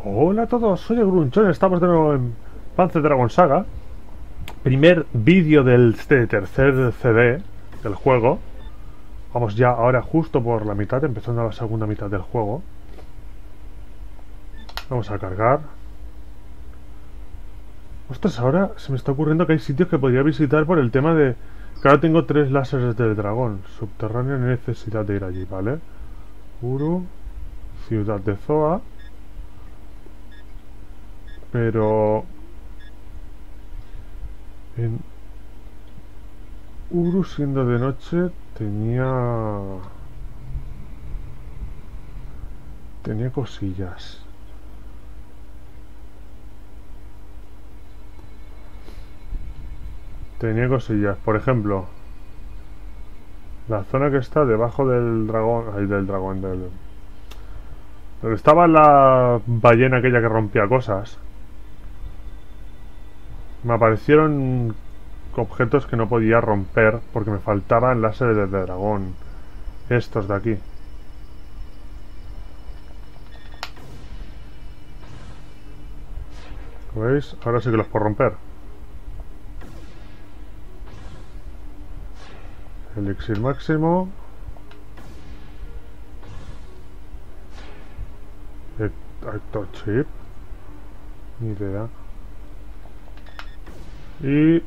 Hola a todos, soy el Grunchón, estamos de nuevo en Panzer Dragon Saga. Primer vídeo del tercer CD del juego. Vamos ya ahora justo por la mitad, empezando la segunda mitad del juego. Vamos a cargar. Ostras, ahora se me está ocurriendo que hay sitios que podría visitar por el tema de que ahora tengo 3 láseres del dragón. Subterráneo, no hay necesidad de ir allí, ¿vale? Uru, ciudad de Zoa. Pero en Uru, siendo de noche, tenía cosillas. Tenía cosillas, por ejemplo, la zona que está debajo del dragón, ay, del dragón, donde estaba la ballena aquella que rompía cosas. Me aparecieron objetos que no podía romper porque me faltaban láseres de dragón. Estos de aquí. ¿Veis? Ahora sí que los puedo romper. Elixir máximo. Actor chip. Ni idea. Y...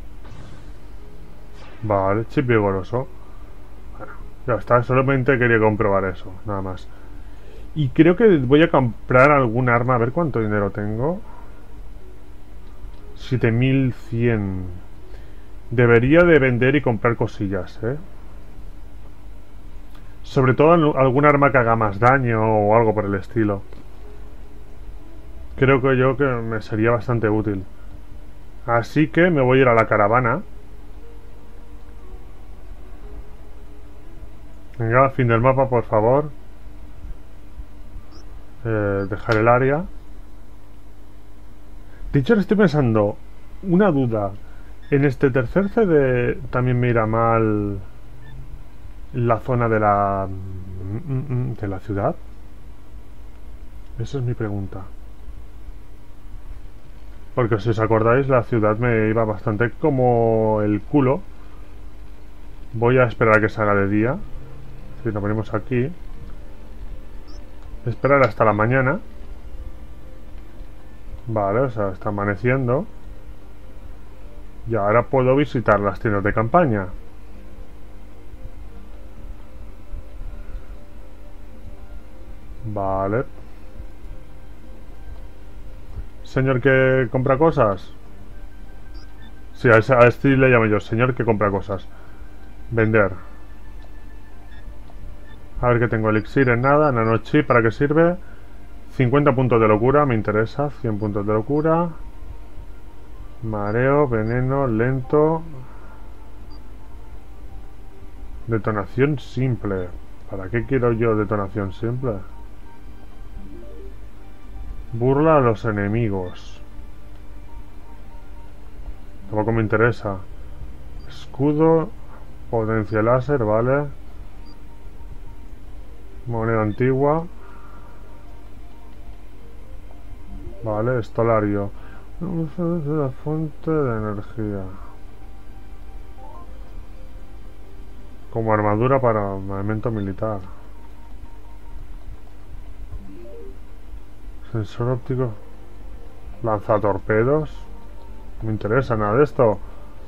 Vale, chip vigoroso. Bueno, ya está, solamente quería comprobar eso, nada más. Y creo que voy a comprar algún arma, a ver cuánto dinero tengo. 7100. Debería de vender y comprar cosillas, ¿eh? Sobre todo algún arma que haga más daño o algo por el estilo. Creo que yo que me sería bastante útil. Así que me voy a ir a la caravana. Venga, fin del mapa, por favor. Dejar el área. De hecho, estoy pensando una duda. En este tercer CD también me irá mal la zona de la ciudad. Esa es mi pregunta. Porque si os acordáis, la ciudad me iba bastante como el culo. Voy a esperar a que salga de día. Si nos ponemos aquí. Esperar hasta la mañana. Vale, o sea, está amaneciendo. Y ahora puedo visitar las tiendas de campaña. Vale. Señor que compra cosas. Sí, a este le llamo yo. Señor que compra cosas. Vender. A ver que tengo elixir en nada. Nanochip, ¿para qué sirve? 50 puntos de locura, me interesa. 100 puntos de locura. Mareo, veneno, lento. Detonación simple. ¿Para qué quiero yo detonación simple? Burla a los enemigos. Tampoco me interesa. Escudo. Potencia láser, vale. Moneda antigua. Vale, estolario. La fuente de energía. Como armadura para armamento militar. Sensor óptico. Lanzatorpedos. No me interesa nada de esto.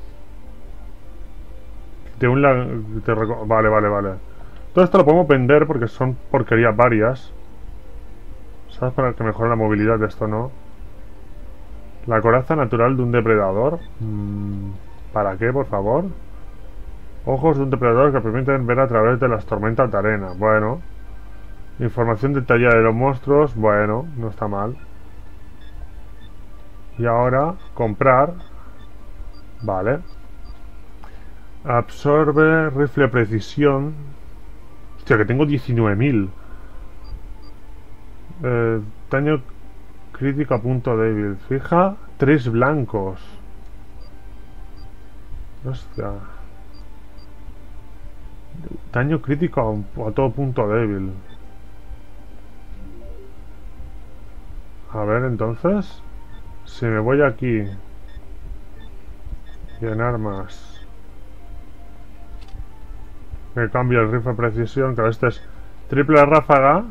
Vale, vale, vale. Todo esto lo podemos vender porque son porquerías varias. ¿Sabes? Para que mejore la movilidad de esto, ¿no? La coraza natural de un depredador. ¿Para qué, por favor? Ojos de un depredador que permiten ver a través de las tormentas de arena. Bueno. Información detallada de los monstruos. Bueno, no está mal. Y ahora, comprar. Vale. Absorbe rifle precisión. Hostia, que tengo 19.000. Daño crítico a punto débil. Fija, 3 blancos. Hostia. Daño crítico a todo punto débil. A ver, entonces, si me voy aquí y en armas me cambio el rifle precisión, que este es triple ráfaga,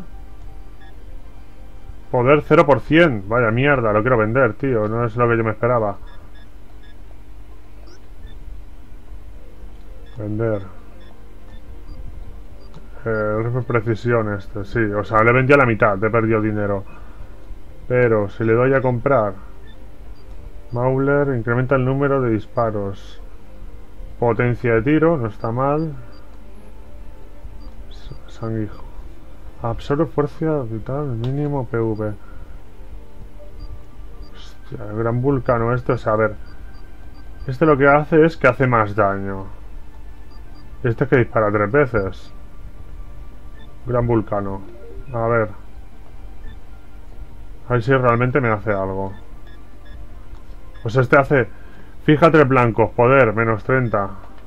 poder 0%. Vaya mierda, lo quiero vender, tío, no es lo que yo me esperaba. Vender el rifle precisión este, sí, o sea, le vendí a la mitad, he perdido dinero. Pero si le doy a comprar Mauler, incrementa el número de disparos. Potencia de tiro, no está mal. Sanguijo. Absorbe fuerza vital mínimo PV. Hostia, el gran vulcano este, o sea, a ver. Este lo que hace es que hace más daño. Este es que dispara 3 veces. Gran vulcano. A ver. A ver si realmente me hace algo. Pues este hace... Fija 3 blancos, poder, menos 30.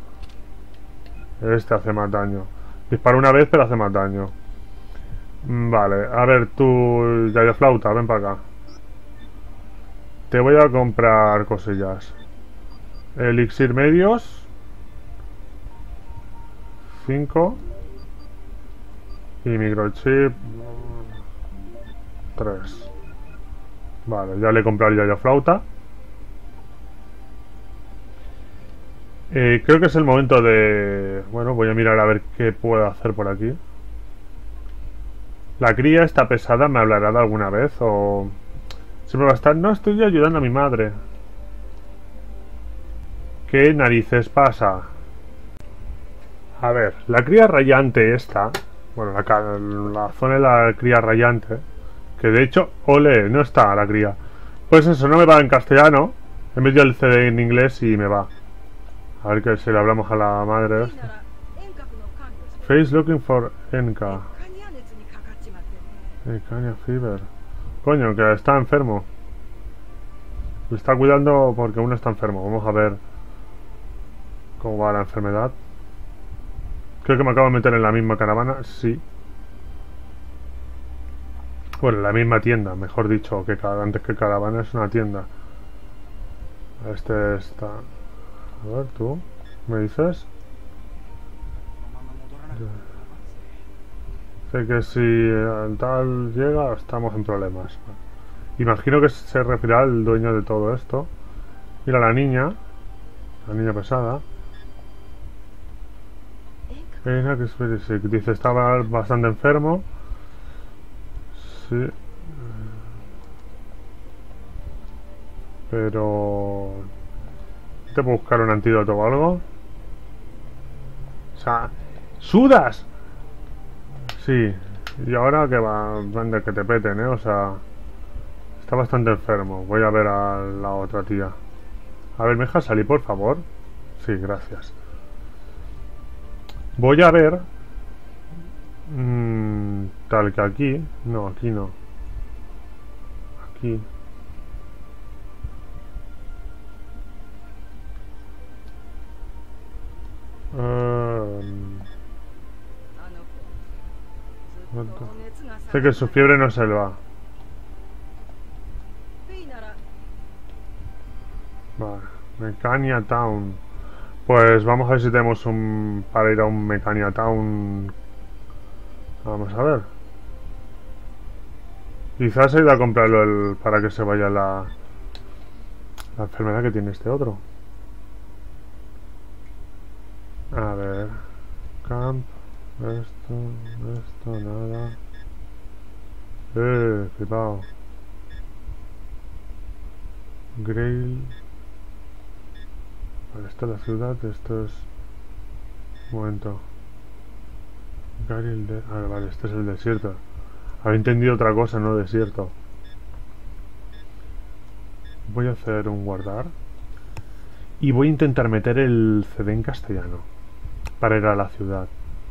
Este hace más daño. Dispara una vez, pero hace más daño. Vale, a ver, tú... Yayo Flauta, ven para acá. Te voy a comprar cosillas. Elixir medios. 5. Y microchip. 3. Vale, ya le he comprado el Yayo Flauta. Creo que es el momento de... Bueno, voy a mirar a ver qué puedo hacer por aquí. La cría está pesada, ¿me hablará de alguna vez? O... Siempre va a estar... No, estoy ayudando a mi madre. ¿Qué narices pasa? A ver, la cría rayante esta... Bueno, la zona de la cría rayante... Que de hecho, ole, no está la cría. Pues eso, no me va en castellano. He metido el CD en inglés y me va. A ver que si le hablamos a la madre esta. Face looking for Enka. Enka fever. Coño, que está enfermo. Le está cuidando porque uno está enfermo. Vamos a ver cómo va la enfermedad. Creo que me acabo de meter en la misma caravana. Sí. Bueno, en la misma tienda, mejor dicho, que antes que caravana es una tienda. Este está... A ver, tú, ¿me dices? Sé que si el tal llega, estamos en problemas. Imagino que se refiere al dueño de todo esto. Mira la niña pesada. Ena, que dice, estaba bastante enfermo. Sí. Pero... ¿Te puedo buscar un antídoto o algo? O sea, ¡sudas! Sí, y ahora que van de que te peten, o sea, está bastante enfermo. Voy a ver a la otra tía. A ver, ¿me dejas salir, por favor? Sí, gracias. Voy a ver... tal que aquí... No, aquí no. Aquí... sé que su fiebre no se le va. Vale, Mecania Town. Pues vamos a ver si tenemos un... para ir a un Mecania Town. Vamos a ver. Quizás he ido a comprarlo para que se vaya la enfermedad que tiene este otro. A ver. Camp. Esto, nada. Flipado. Grail. Vale, esta es la ciudad, esto es... Un momento. Grail de... Ah, vale, este es el desierto. Había entendido otra cosa, no desierto. Voy a hacer un guardar. Y voy a intentar meter el CD en castellano. Para ir a la ciudad.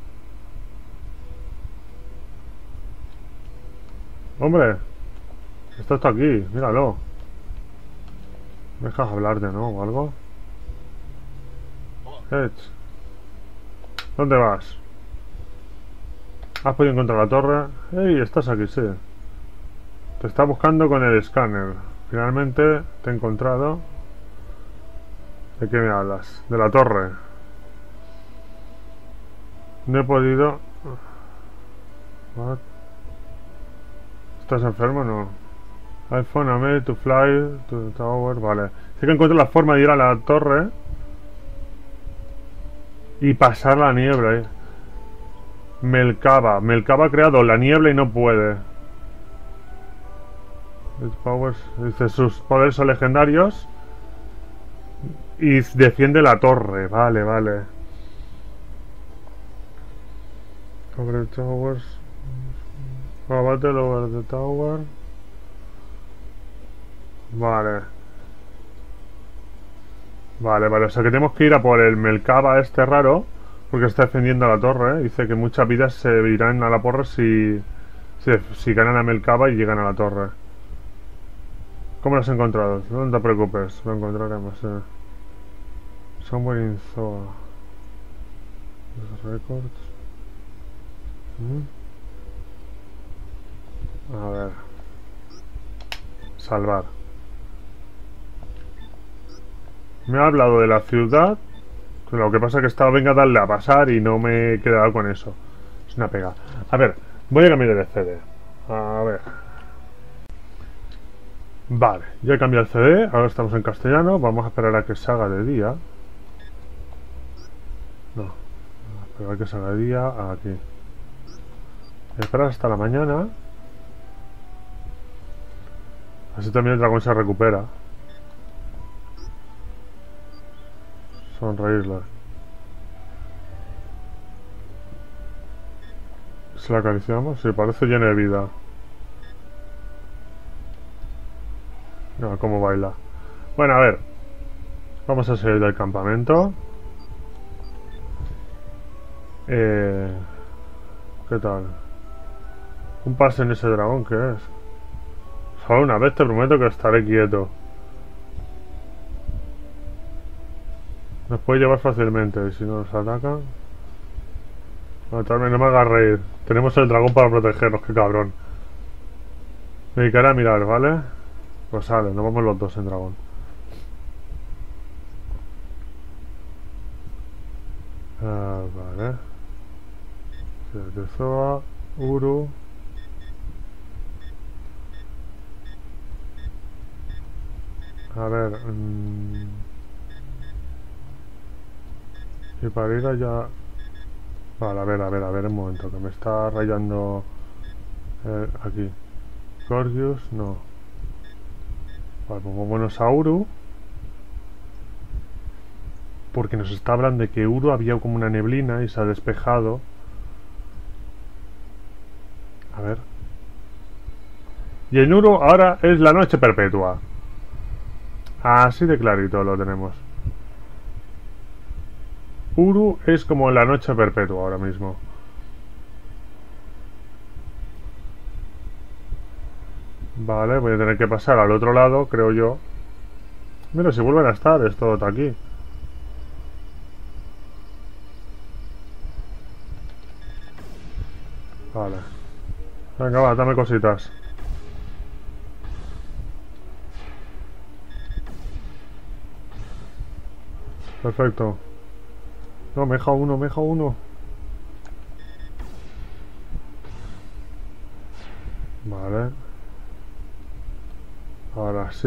¡Hombre! Esto está aquí, míralo. ¿Me dejas hablarte, no? ¿O algo? Edge. ¿Dónde vas? ¿Has podido encontrar la torre? ¡Ey! Estás aquí, sí. Te está buscando con el escáner. Finalmente te he encontrado. ¿De qué me hablas? De la torre. No he podido... What? ¿Estás enfermo o no? iPhone, I'm ready to fly to the tower. Vale. Sí que encuentro la forma de ir a la torre y pasar la niebla. Melkaba ha creado la niebla y no puede. Dice sus poderes son legendarios y defiende la torre. Vale, vale. Over the towers. Battle over the tower. Vale. Vale, vale. O sea que tenemos que ir a por el Melkaba este raro. Porque está defendiendo la torre. Dice que muchas vidas se irán a la porra si ganan a Melkaba y llegan a la torre. ¿Cómo lo has encontrado? No te preocupes, lo encontraremos. Somewhere in Zoa. Los records. A ver. Salvar. Me ha hablado de la ciudad. Lo que pasa es que estaba venga a darle a pasar y no me he quedado con eso. Es una pega. A ver, voy a cambiar de CD. A ver. Vale, ya he cambiado el CD. Ahora estamos en castellano. Vamos a esperar a que se haga de día. No. A esperar a que se haga de día. Aquí. Esperar hasta la mañana. Así también el dragón se recupera. Sonreírle. ¿Se la acariciamos? Sí, parece lleno de vida. Mira cómo baila. Bueno, a ver. Vamos a salir del campamento. ¿Qué tal? Un pase en ese dragón, ¿qué es? Solo una vez te prometo que estaré quieto. Nos puede llevar fácilmente. Y si no nos atacan... Matarme, no me hagas reír. Tenemos el dragón para protegernos, qué cabrón. Me dedicaré a mirar, ¿vale? Pues sale, nos vamos los dos en dragón. Vale. De Zoa, Uru. A ver. Y para ir allá... Vale, a ver, un momento, que me está rayando aquí. Gorgius, no. Vale, pues vámonos a Uru. Porque nos está hablando de que Uru había como una neblina y se ha despejado. A ver. Y en Uru ahora es la noche perpetua. Así de clarito lo tenemos. Uru es como la noche perpetua ahora mismo. Vale, voy a tener que pasar al otro lado, creo yo. Mira, si vuelven a estar, esto está aquí. Vale. Venga, va, dame cositas. Perfecto. No, me deja uno, me deja uno. Vale. Ahora sí.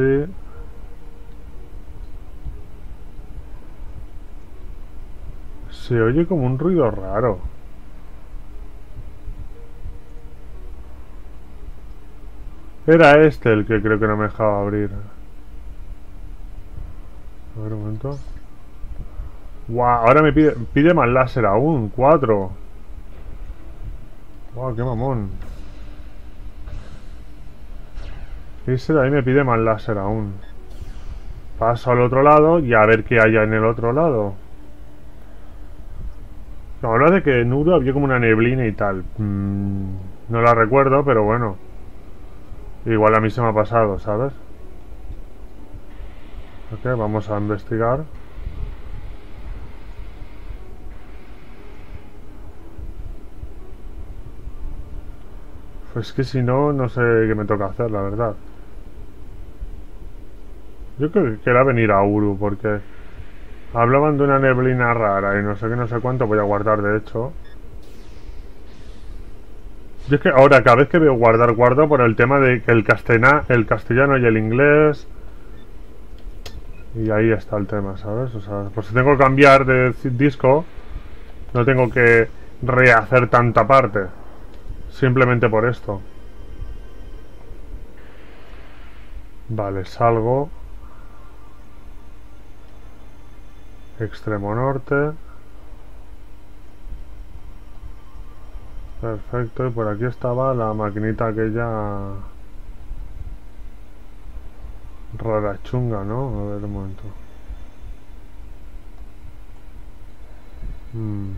Se oye como un ruido raro. Era este el que creo que no me dejaba abrir. A ver un momento. Guau, ahora me pide más láser aún. 4. Guau, qué mamón. Ese de ahí me pide más láser aún. Paso al otro lado y a ver qué haya en el otro lado. La verdad de que en Uru había como una neblina y tal. No la recuerdo, pero bueno. Igual a mí se me ha pasado, ¿sabes? Ok, vamos a investigar. Pues que si no, no sé qué me toca hacer, la verdad. Yo creo que era venir a Uru, porque hablaban de una neblina rara y no sé qué, no sé cuánto. Voy a guardar, de hecho. Yo es que ahora, cada vez que veo guardar, guardo por el tema de que el castellano y el inglés. Y ahí está el tema, ¿sabes? O sea, pues si tengo que cambiar de disco, no tengo que rehacer tanta parte. Simplemente por esto. Vale, salgo. Extremo norte. Perfecto, y por aquí estaba la maquinita aquella rara chunga, ¿no? A ver un momento. Mm.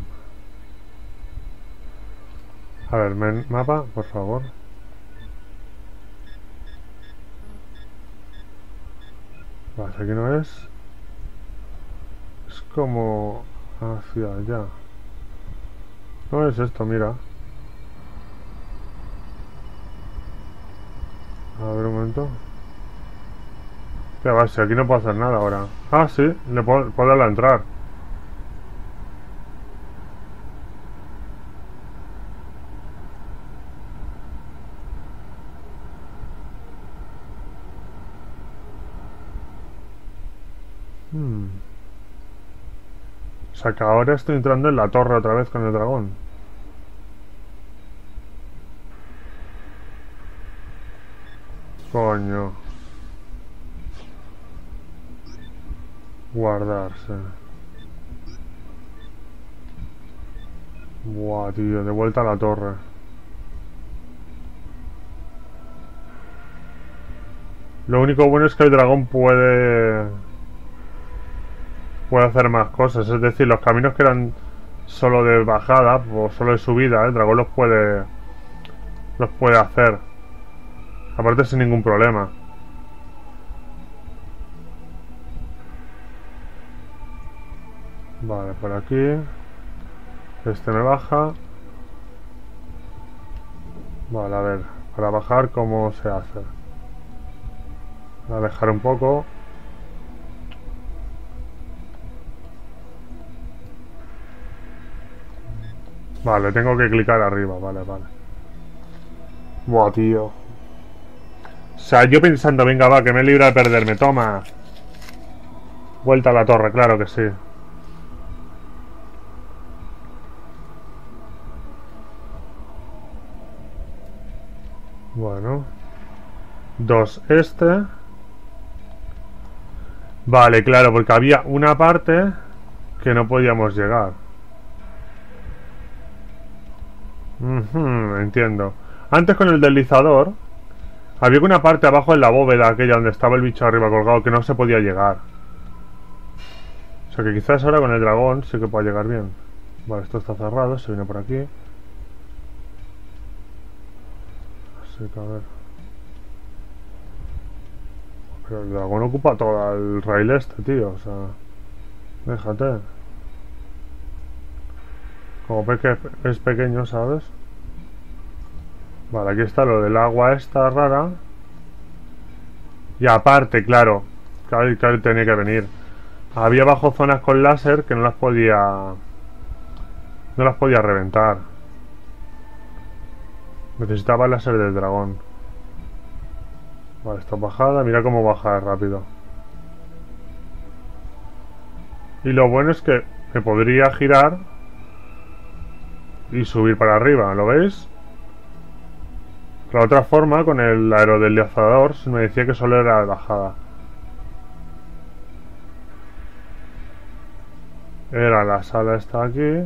A ver, mapa, por favor. Vale, aquí no es. Es como hacia allá. No es esto, mira. A ver un momento. ¿Qué va? Si aquí no puedo hacer nada ahora. Ah, sí, puedo darle a entrar. Hmm. O sea que ahora estoy entrando en la torre otra vez con el dragón. Coño. Guardarse. Buah, tío, de vuelta a la torre. Lo único bueno es que el dragón puede hacer más cosas. Es decir, los caminos que eran solo de bajada o solo de subida, el dragón los puede hacer. Aparte sin ningún problema. Vale, por aquí. Este me baja. Vale, a ver. Para bajar, ¿cómo se hace? Alejar un poco. Vale, tengo que clicar arriba. Vale, vale. Buah, tío. O sea, yo pensando, venga, va, que me libra de perderme. Toma. Vuelta a la torre, claro que sí. Bueno. 2 este. Vale, claro, porque había una parte que no podíamos llegar. Entiendo. Antes con el deslizador había una parte abajo en la bóveda aquella donde estaba el bicho arriba colgado que no se podía llegar. O sea que quizás ahora con el dragón sí que pueda llegar bien. Vale, esto está cerrado, se viene por aquí. Así que a ver. Pero el dragón ocupa todo el rail este, tío. O sea, déjate. Como ve que es pequeño, ¿sabes? Vale, aquí está lo del agua esta rara. Y aparte, claro, claro, tenía que venir. Había abajo zonas con láser que no las podía reventar. Necesitaba el láser del dragón. Vale, esta bajada, mira cómo baja rápido. Y lo bueno es que me podría girar y subir para arriba, ¿lo veis? La otra forma, con el aerodeslizador, me decía que solo era bajada. Era la sala esta aquí.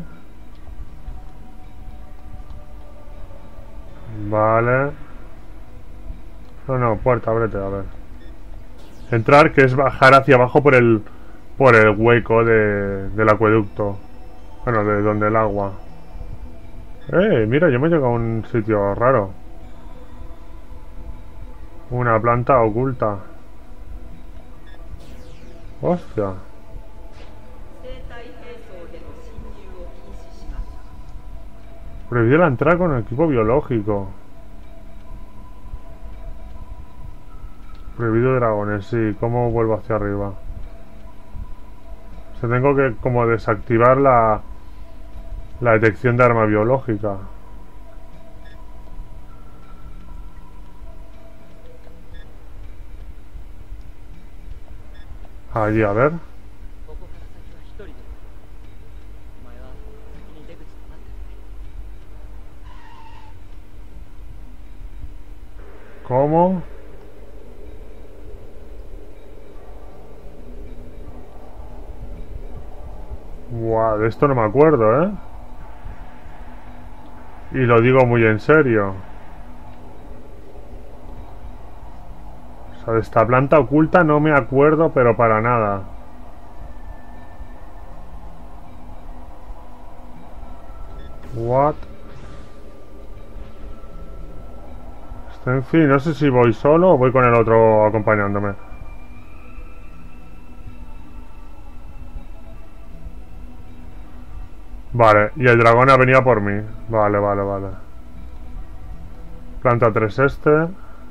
Vale. No, puerta, ábrete, a ver. Entrar, que es bajar hacia abajo por el hueco del acueducto. Bueno, de donde el agua. Mira, yo me he llegado a un sitio raro. Una planta oculta. Hostia. Prohibido la entrada con equipo biológico. Prohibido dragones, sí. ¿Cómo vuelvo hacia arriba? O sea, tengo que como desactivar la detección de arma biológica. Allí, a ver. ¿Cómo? Buah, de esto no me acuerdo, ¿eh? Y lo digo muy en serio. O sea, de esta planta oculta no me acuerdo, pero para nada. What? En fin, no sé si voy solo o voy con el otro acompañándome. Vale, y el dragón ha venido por mí. Vale, vale, vale. Planta 3 este.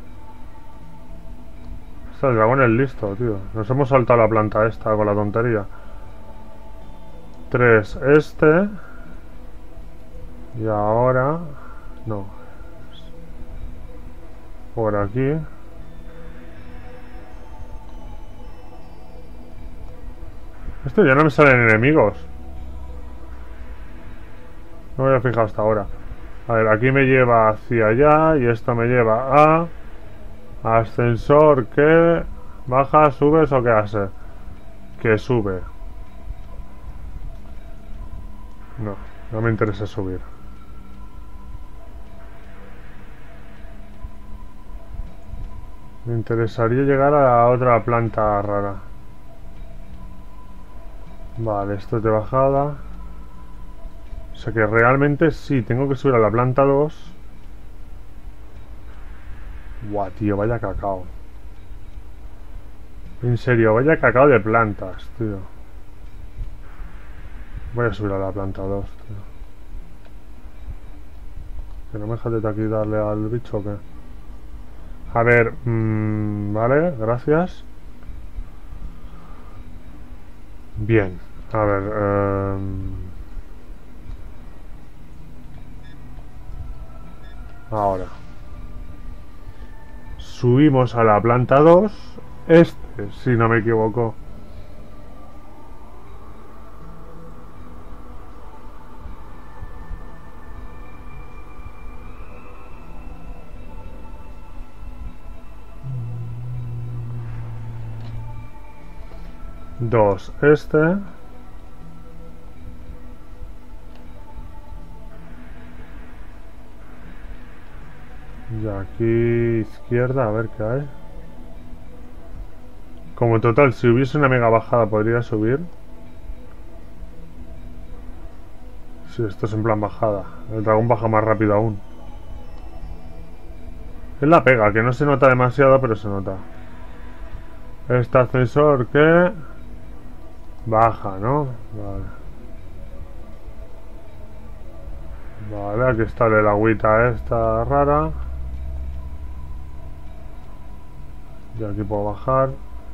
El dragón es listo, tío. Nos hemos saltado la planta esta con la tontería. 3 este. Y ahora... No. Por aquí. Esto ya no me salen enemigos. No me había fijado hasta ahora. A ver, aquí me lleva hacia allá. Y esto me lleva a... Ascensor que... ¿Baja, subes o qué hace? Que sube. No, no me interesa subir. Me interesaría llegar a la otra planta rara. Vale, esto es de bajada. O sea que realmente sí, tengo que subir a la planta 2. Buah, tío, vaya cacao. En serio, vaya cacao de plantas, tío. Voy a subir a la planta 2, tío. Que no me dejas de aquí darle al bicho o qué. A ver, vale, gracias. Bien, a ver, ahora. Subimos a la planta 2. Este, si no me equivoco. Dos, este. Y aquí izquierda, a ver qué hay. Como en total, si hubiese una mega bajada podría subir. Sí, esto es en plan bajada. El dragón baja más rápido aún. Es la pega, que no se nota demasiado, pero se nota. Este ascensor que... baja, ¿no? Vale. Vale, aquí está el agüita esta rara. Y aquí puedo bajar.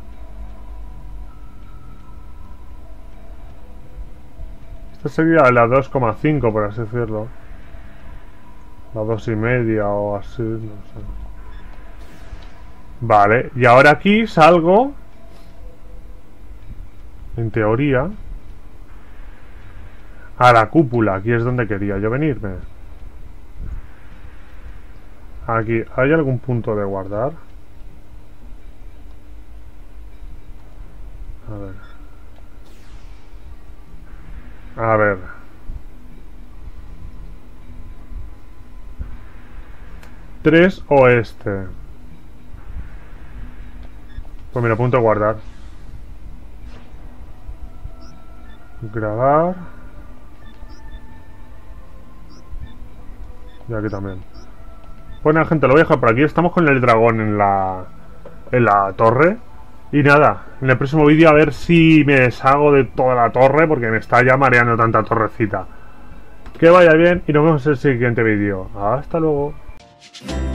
Esta sería la 2,5 por así decirlo. La 2,5 o así, no sé. Vale, y ahora aquí salgo. En teoría. A la cúpula, aquí es donde quería yo venirme. Aquí, ¿hay algún punto de guardar? A ver. A ver. Tres oeste. Pues mira, punto de guardar. Grabar. Y aquí también. Bueno, gente, lo voy a dejar por aquí. Estamos con el dragón en la torre. Y nada, en el próximo vídeo a ver si me deshago de toda la torre, porque me está ya mareando tanta torrecita. Que vaya bien y nos vemos en el siguiente vídeo. Hasta luego.